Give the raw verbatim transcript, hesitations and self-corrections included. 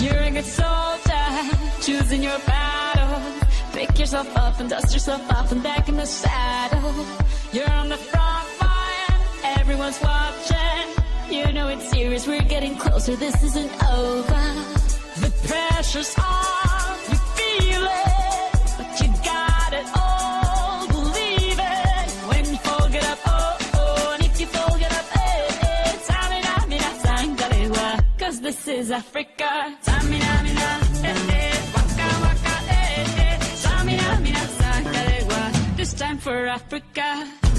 You're a good soldier, choosing your battle. Pick yourself up and dust yourself off and back in the saddle. You're on the front line, everyone's watching. You know it's serious, we're getting closer, this isn't over. The pressure's on, you feel it, but you got it all, believe it. When you fold it up, oh, oh, and if you fold it up, eh, eh, Samina, mina, sangalewa, cause this is Africa. Samina, mina, eh, eh, waka, waka, eh, eh, Samina, mina, sangalewa, this time for Africa.